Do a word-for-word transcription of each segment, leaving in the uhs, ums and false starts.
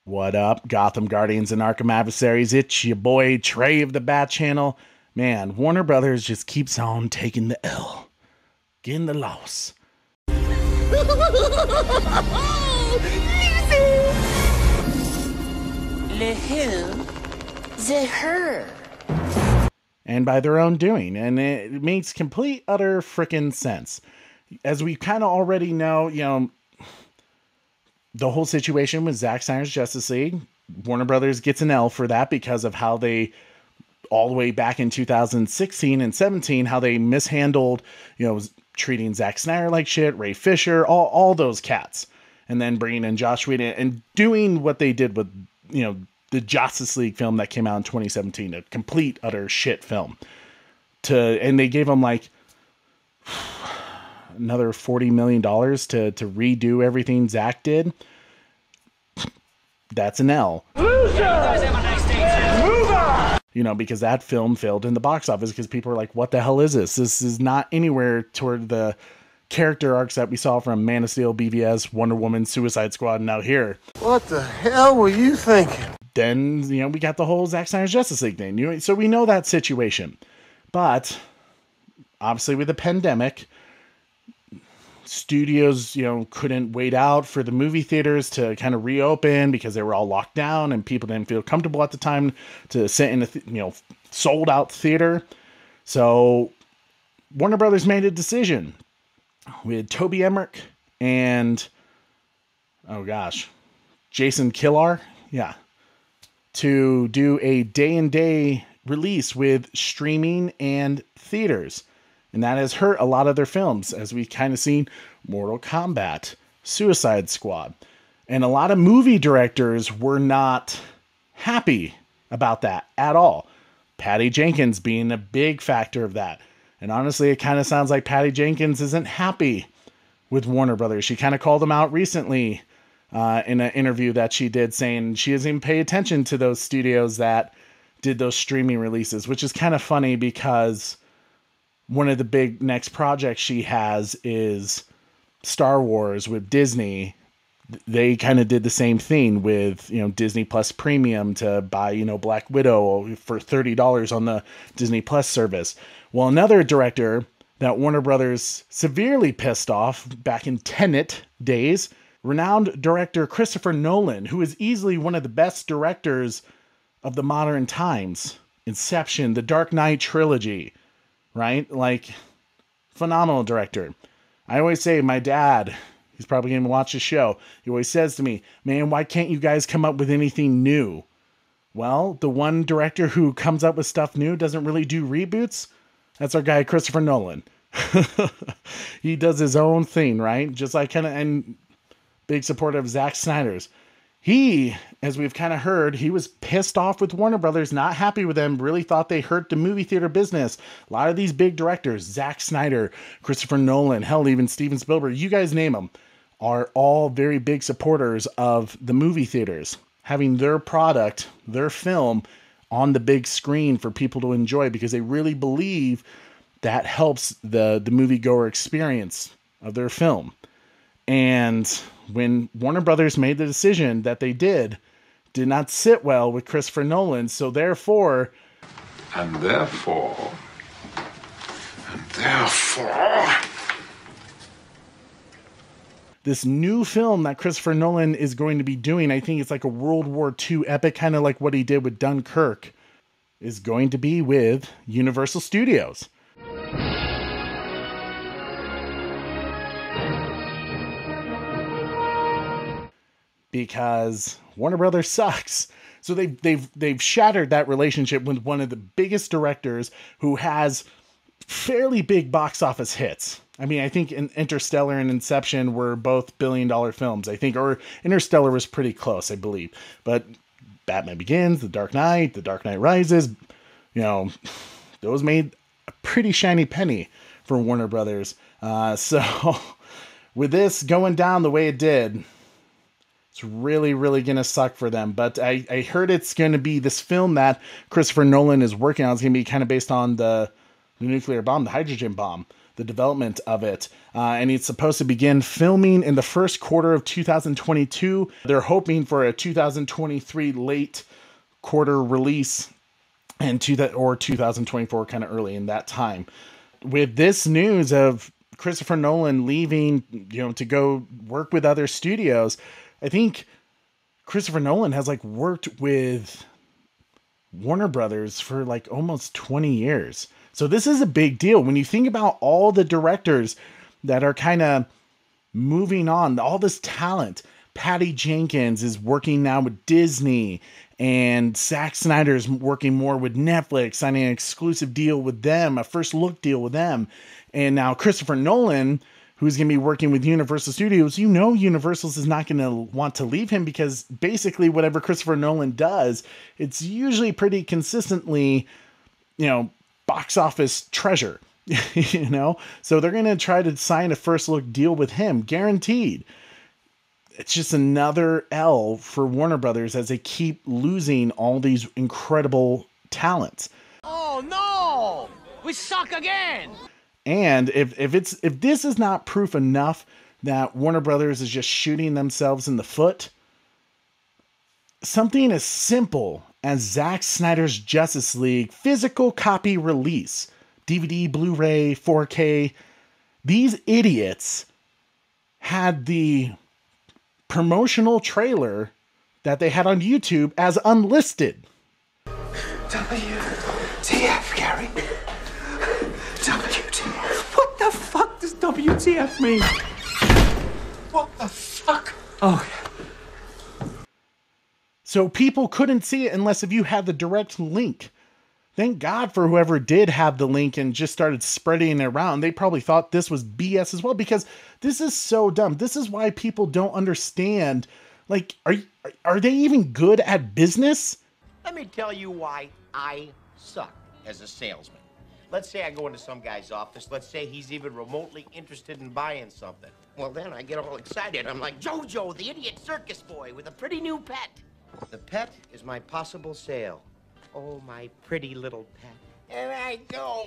What up, Gotham Guardians and Arkham Adversaries? It's your boy Trey of the Bat Channel. Man, Warner Brothers just keeps on taking the L, getting the loss. Le who? The her. And by their own doing, and it makes complete, utter frickin' sense. As we kind of already know, you know, the whole situation with Zack Snyder's Justice League, Warner Brothers gets an L for that because of how they, all the way back in two thousand sixteen and seventeen, how they mishandled, you know, treating Zack Snyder like shit, Ray Fisher, all, all those cats. And then bringing in Josh Whedon and doing what they did with, you know, the Justice League film that came out in twenty seventeen, a complete, utter shit film. To And they gave them like another forty million dollars to, to redo everything Zack did. That's an L. You know, because that film failed in the box office because people are like, what the hell is this? This is not anywhere toward the character arcs that we saw from Man of Steel, B V S, Wonder Woman, Suicide Squad, and now here. What the hell were you thinking? Then, you know, we got the whole Zack Snyder's Justice League thing. You know, so we know that situation. But, obviously with the pandemic, studios, you know, couldn't wait out for the movie theaters to kind of reopen because they were all locked down and people didn't feel comfortable at the time to sit in a, th- you know, sold out theater. So Warner Brothers made a decision with Toby Emmerich and, oh gosh, Jason Killar. Yeah. To do a day and day release with streaming and theaters. And that has hurt a lot of their films, as we kind of seen Mortal Kombat, Suicide Squad. And a lot of movie directors were not happy about that at all. Patty Jenkins being a big factor of that. And honestly, it kind of sounds like Patty Jenkins isn't happy with Warner Brothers. She kind of called them out recently uh, in an interview that she did, saying she doesn't even pay attention to those studios that did those streaming releases, which is kind of funny because one of the big next projects she has is Star Wars with Disney. They kind of did the same thing with, you know, Disney Plus Premium to buy, you know, Black Widow for thirty dollars on the Disney Plus service. Well, another director that Warner Brothers severely pissed off back in Tenet days, renowned director Christopher Nolan, who is easily one of the best directors of the modern times. Inception, the Dark Knight trilogy. Right? Like, phenomenal director. I always say, my dad, he's probably going to watch the show. He always says to me, man, why can't you guys come up with anything new? Well, the one director who comes up with stuff new doesn't really do reboots. That's our guy, Christopher Nolan. He does his own thing, right? Just like kind of, and big supporter of Zack Snyder's. He, as we've kind of heard, he was pissed off with Warner Brothers, not happy with them, really thought they hurt the movie theater business. A lot of these big directors, Zack Snyder, Christopher Nolan, hell, even Steven Spielberg, you guys name them, are all very big supporters of the movie theaters, having their product, their film, on the big screen for people to enjoy because they really believe that helps the, the moviegoer experience of their film. And when Warner Brothers made the decision that they did, did not sit well with Christopher Nolan. So therefore, and therefore, and therefore, this new film that Christopher Nolan is going to be doing, I think it's like a World War Two epic, kind of like what he did with Dunkirk, is going to be with Universal Studios. Because Warner Brothers sucks. So they've, they've, they've shattered that relationship with one of the biggest directors who has fairly big box office hits. I mean, I think Interstellar and Inception were both billion dollar films, I think, or Interstellar was pretty close, I believe. But Batman Begins, The Dark Knight, The Dark Knight Rises, you know, those made a pretty shiny penny for Warner Brothers. Uh, so with this going down the way it did, it's really, really going to suck for them. But I, I heard it's going to be this film that Christopher Nolan is working on. It's going to be kind of based on the, the nuclear bomb, the hydrogen bomb. the development of it. Uh, and it's supposed to begin filming in the first quarter of two thousand twenty-two. They're hoping for a two thousand twenty-three late quarter release and to that or two thousand twenty-four kind of early in that time. With this news of Christopher Nolan leaving, you know, to go work with other studios, I think Christopher Nolan has like worked with Warner Brothers for like almost twenty years. So this is a big deal when you think about all the directors that are kind of moving on, all this talent. Patty Jenkins is working now with Disney, and Zack Snyder is working more with Netflix, signing an exclusive deal with them, a first look deal with them. And now Christopher Nolan, who's going to be working with Universal Studios, you know Universal's is not going to want to leave him, because basically whatever Christopher Nolan does, it's usually pretty consistently, you know, box office treasure, you know? So they're going to try to sign a first look deal with him, guaranteed. It's just another L for Warner Brothers as they keep losing all these incredible talents. Oh no! We suck again! And if, if it's if this is not proof enough that Warner Brothers is just shooting themselves in the foot, something as simple as Zack Snyder's Justice League physical copy release, D V D, Blu-ray, four K, these idiots had the promotional trailer that they had on YouTube as unlisted. W T F, Gary. W T F. What the fuck does W T F mean? What the fuck? Oh. So people couldn't see it unless if you had the direct link. Thank God for whoever did have the link and just started spreading it around. They probably thought this was B S as well, because this is so dumb. This is why people don't understand. Like, are, are they even good at business? Let me tell you why I suck as a salesman. Let's say I go into some guy's office. Let's say he's even remotely interested in buying something. Well, then I get all excited. I'm like, Jojo, the idiot circus boy with a pretty new pet. The pet is my possible sale. Oh, my pretty little pet. There I go.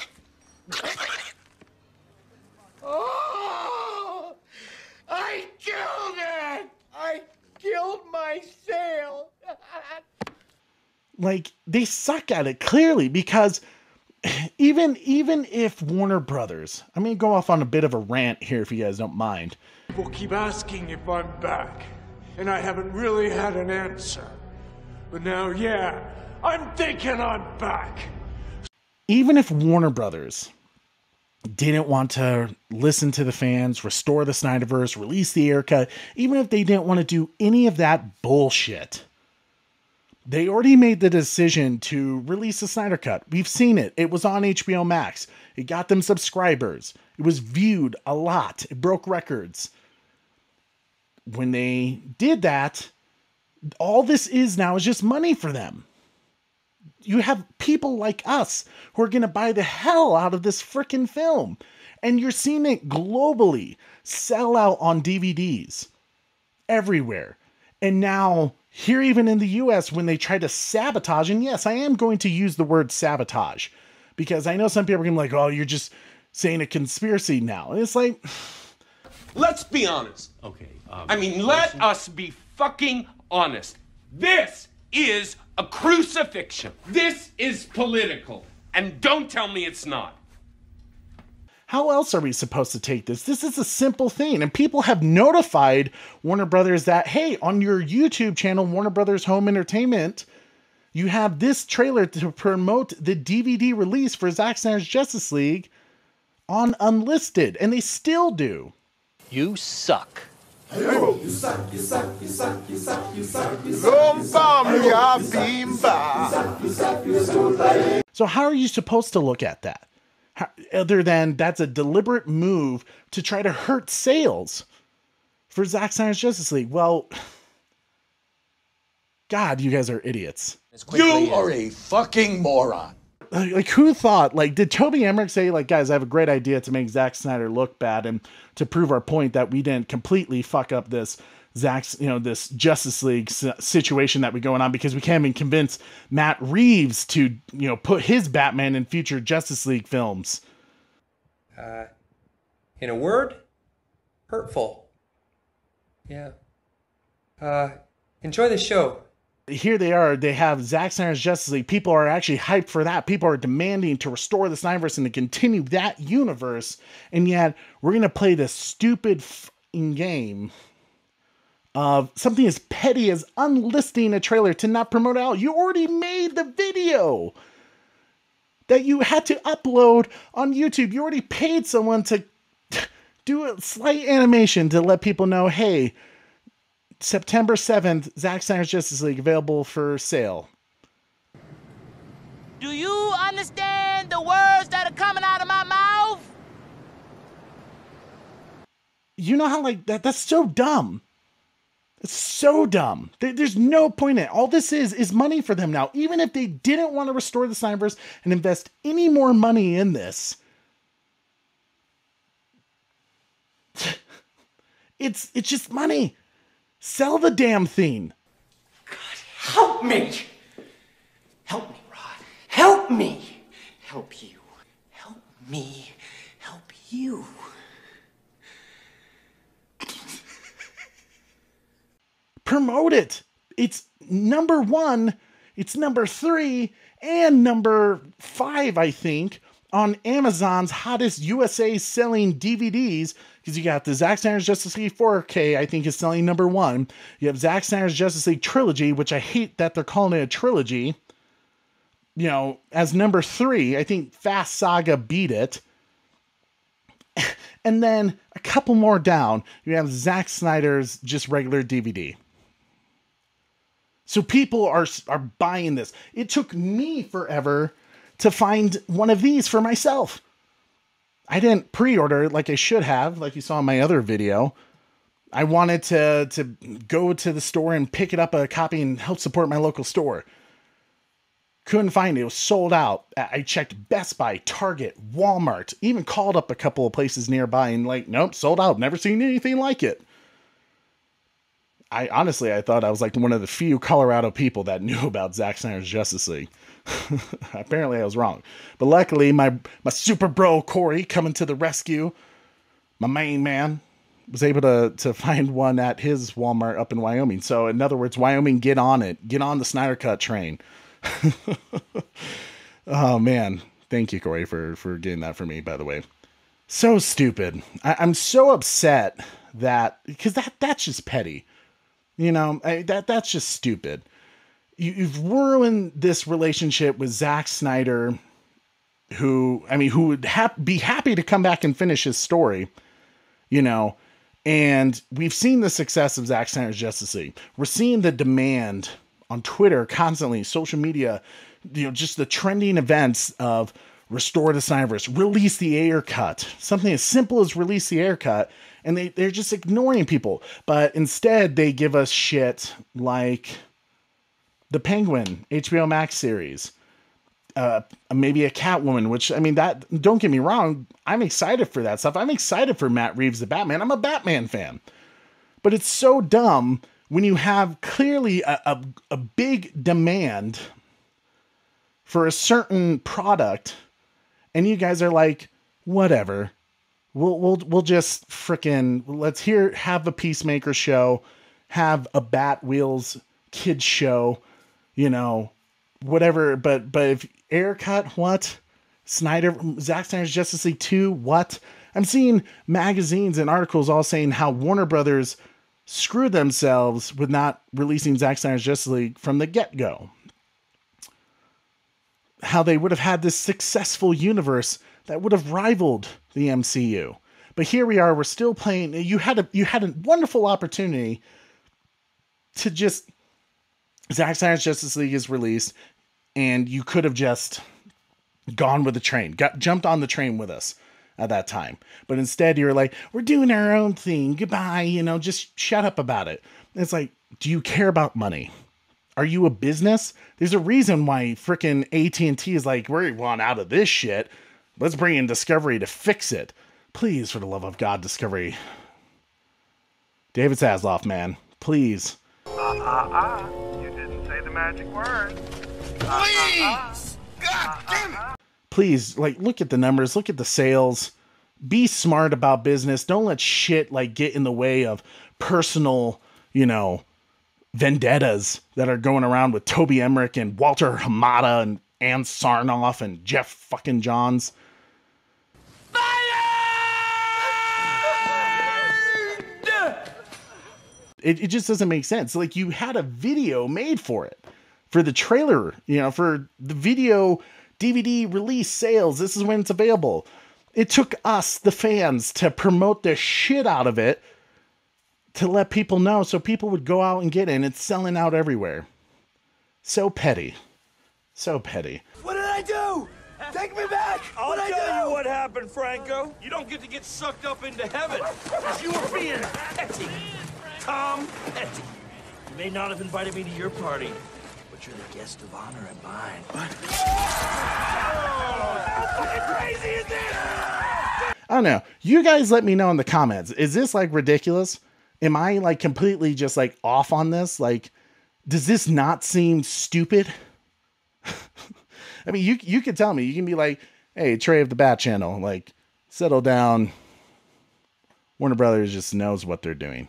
Oh, I killed it. I killed my sale. Like, they suck at it clearly, because even even if Warner Brothers, I'm going to go off on a bit of a rant here if you guys don't mind. People keep asking if I'm back, and I haven't really had an answer. But now, yeah, I'm thinking I'm back. Even if Warner Brothers didn't want to listen to the fans, restore the Snyderverse, release the Ayer cut, even if they didn't want to do any of that bullshit, they already made the decision to release the Snyder Cut. We've seen it. It was on H B O Max. It got them subscribers. It was viewed a lot. It broke records. When they did that, all this is now is just money for them. You have people like us who are going to buy the hell out of this freaking film. And you're seeing it globally sell out on D V Ds everywhere. And now here, even in the U S, when they try to sabotage, and yes, I am going to use the word sabotage, because I know some people are going to be like, oh, you're just saying a conspiracy now. And it's like, let's be honest. Okay. Um, I mean, let us be fucking honest. This is a crucifixion. This is political. And don't tell me it's not. how else are we supposed to take this? This is a simple thing. And people have notified Warner Brothers that, hey, on your YouTube channel, Warner Brothers Home Entertainment, you have this trailer to promote the D V D release for Zack Snyder's Justice League on Unlisted. And they still do. You suck. You suck, you suck, you suck, you suck, you suck, you suck. So how are you supposed to look at that? How, other than that's a deliberate move to try to hurt sales for Zack Snyder's Justice League. Well, God, you guys are idiots. You are a fucking moron. Like, like, who thought, like, did Toby Emmerich say, like, guys, I have a great idea to make Zack Snyder look bad and to prove our point that we didn't completely fuck up this Zack's, you know, this Justice League situation that we're going on, because we can't even convince Matt Reeves to, you know, put his Batman in future Justice League films. Uh, in a word, hurtful. Yeah. Uh, enjoy the show. Here they are. They have Zack Snyder's Justice League. People are actually hyped for that. People are demanding to restore the Snyderverse and to continue that universe. And yet, we're going to play this stupid f***ing game of something as petty as unlisting a trailer to not promote it out. You already made the video that you had to upload on YouTube. You already paid someone to do a slight animation to let people know, hey, September seventh, Zack Snyder's Justice League available for sale. Do you understand the words that are coming out of my mouth? You know how, like, that that's so dumb. It's so dumb. There's no point in it. All this is, is money for them now. Even if they didn't want to restore the Snyderverse and invest any more money in this, it's, it's just money. Sell the damn thing. God, help me. Help me, Rod. Help me. Help you. Help me. Help you. Promote it. It's number one, it's number three, and number five, I think, on Amazon's hottest U S A selling D V Ds, because you got the Zack Snyder's Justice League four K, I think is selling number one. You have Zack Snyder's Justice League Trilogy, which I hate that they're calling it a trilogy, you know, as number three. I think Fast Saga beat it. And then a couple more down, you have Zack Snyder's just regular D V D. So people are, are buying this. It took me forever to find one of these for myself. I didn't pre-order it like I should have, like you saw in my other video. I wanted to, to go to the store and pick it up a copy and help support my local store. Couldn't find it. It was sold out. I checked Best Buy, Target, Walmart, even called up a couple of places nearby and like, nope, sold out. Never seen anything like it. I honestly, I thought I was like one of the few Colorado people that knew about Zack Snyder's Justice League. Apparently I was wrong. But luckily, my, my super bro, Corey, coming to the rescue, my main man, was able to, to find one at his Walmart up in Wyoming. So in other words, Wyoming, get on it. Get on the Snyder Cut train. Oh, man. Thank you, Corey, for, for getting that for me, by the way. So stupid. I, I'm so upset that, because that, that's just petty. You know, I, that that's just stupid. You, you've ruined this relationship with Zack Snyder, who, I mean, who would ha- be happy to come back and finish his story, you know, and we've seen the success of Zack Snyder's Justice League. We're seeing the demand on Twitter constantly, social media, you know, just the trending events of restore the Snyderverse, release the Ayer cut, something as simple as release the Ayer cut. And they, they're just ignoring people. But instead, they give us shit like the Penguin H B O Max series. Uh, maybe a Catwoman, which, I mean, that, don't get me wrong, I'm excited for that stuff. I'm excited for Matt Reeves, the Batman. I'm a Batman fan. But it's so dumb when you have clearly a, a, a big demand for a certain product, and you guys are like, whatever. We'll we'll we'll just frickin' let's hear have a Peacemaker show, have a Bat Wheels kids show, you know, whatever. But but if Ayer cut, what? Snyder Zack Snyder's Justice League two, what? I'm seeing magazines and articles all saying how Warner Brothers screwed themselves with not releasing Zack Snyder's Justice League from the get-go. How they would have had this successful universe that would have rivaled the M C U. But here we are, we're still playing. You had a you had a wonderful opportunity to just Zack Snyder's Justice League is released, and you could have just gone with the train, got jumped on the train with us at that time. But instead you're like, we're doing our own thing. Goodbye, you know, just shut up about it. And it's like, do you care about money? Are you a business? There's a reason why freaking A T and T is like, we want out of this shit. Let's bring in Discovery to fix it. Please, for the love of God, Discovery. David Zasloff, man. Please. Uh, uh, uh. You didn't say the magic word. Please! God damn it! Please, like, look at the numbers. Look at the sales. be smart about business. Don't let shit like get in the way of personal, you know, vendettas that are going around with Toby Emmerich and Walter Hamada and Ann Sarnoff and Jeff fucking Johns. It, it just doesn't make sense. Like, you had a video made for it, for the trailer, you know, for the video D V D release sales. This is when it's available. It took us, the fans, to promote the shit out of it to let people know so people would go out and get it. And it's selling out everywhere. So petty. So petty. What did I do? Take me back! I'll What'd I tell do? you what happened, Franco. You don't get to get sucked up into heaven because you were being petty. Tom Petty. You may not have invited me to your party, but you're the guest of honor at mine. What? How fucking crazy is this? I don't know. You guys let me know in the comments. Is this like ridiculous? Am I like completely just like off on this? Like, does this not seem stupid? I mean, you you can tell me. You can be like, hey, Trey of the Bat Channel, like, settle down. Warner Brothers just knows what they're doing.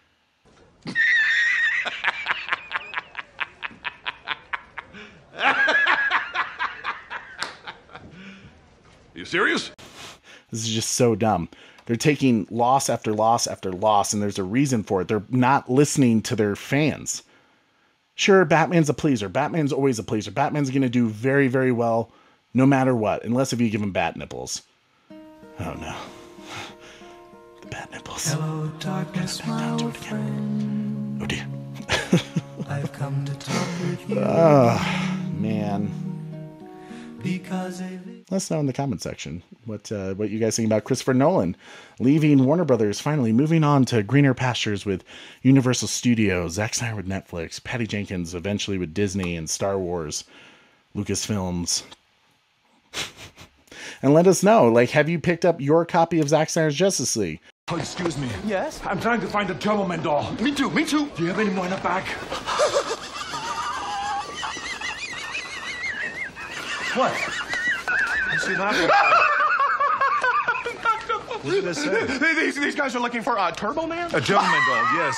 You serious? This is just so dumb. They're taking loss after loss after loss, and there's a reason for it. They're not listening to their fans. Sure, Batman's a pleaser. Batman's always a pleaser. Batman's going to do very, very well no matter what, unless if you give him bat nipples. Oh, no. The bat nipples. Hello, darkness, my old friend. Oh, dear. I've come to talk with you. Oh, man. Because a... Let us know in the comment section what uh, what you guys think about Christopher Nolan leaving Warner Brothers, finally moving on to greener pastures with Universal Studios, Zack Snyder with Netflix, Patty Jenkins eventually with Disney and Star Wars, Lucasfilms. And let us know, like, have you picked up your copy of Zack Snyder's Justice League? Oh, excuse me. Yes? I'm trying to find a Turboman doll. Me too, me too. Do you have any more in the back? What? I see nothing. What did I say? These, these guys are looking for a Turbo Man? A Turboman doll, yes.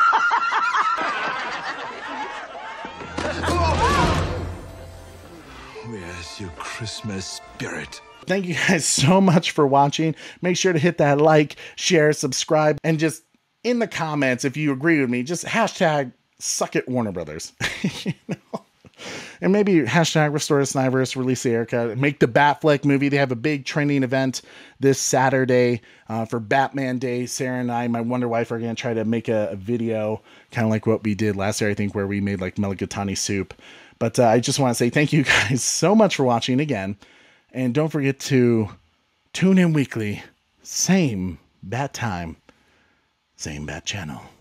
Where's your Christmas spirit? Thank you guys so much for watching. Make sure to hit that like, share, subscribe, and just in the comments, if you agree with me, just hashtag suck it Warner Brothers. You know? And maybe hashtag restore the Snyderverse, release the Erica, make the Batfleck movie. They have a big training event this Saturday uh, for Batman Day. Sarah and I, my Wonder Wife, are going to try to make a, a video, kind of like what we did last year, I think, where we made like mulligatawny soup. But uh, I just want to say thank you guys so much for watching again. And don't forget to tune in weekly. Same bat time, same bat channel.